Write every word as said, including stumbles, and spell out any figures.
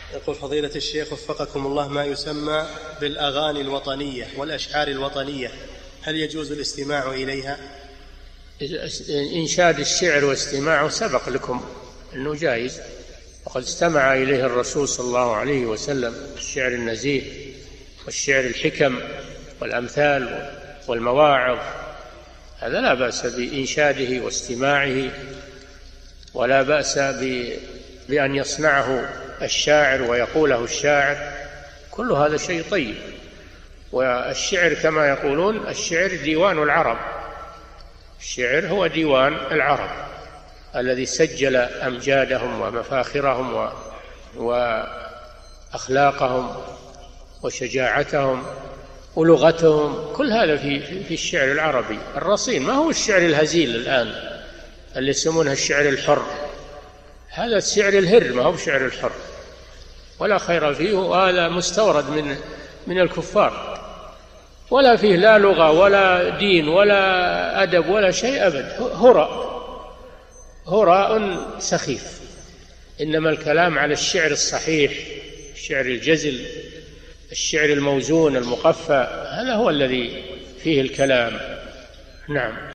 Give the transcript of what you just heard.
يقول فضيلة الشيخ وفقكم الله، ما يسمى بالأغاني الوطنية والأشعار الوطنية هل يجوز الاستماع إليها؟ إنشاد الشعر واستماعه سبق لكم أنه جائز، وقد استمع إليه الرسول صلى الله عليه وسلم، الشعر النزيه والشعر الحكم والأمثال والمواعظ، هذا لا بأس بإنشاده واستماعه، ولا بأس بأن يصنعه الشاعر ويقوله الشاعر، كل هذا شيء طيب. والشعر كما يقولون الشعر ديوان العرب، الشعر هو ديوان العرب الذي سجل أمجادهم ومفاخرهم وأخلاقهم وشجاعتهم ولغتهم، كل هذا في في الشعر العربي الرصين، ما هو الشعر الهزيل الآن اللي يسمونه الشعر الحر، هذا الشعر الهر ما هو الشعر الحر، ولا خير فيه، وهذا مستورد من من الكفار، ولا فيه لا لغة ولا دين ولا أدب ولا شيء أبد، هراء هراء سخيف. إنما الكلام على الشعر الصحيح، الشعر الجزل، الشعر الموزون المقفى، هذا هو الذي فيه الكلام. نعم.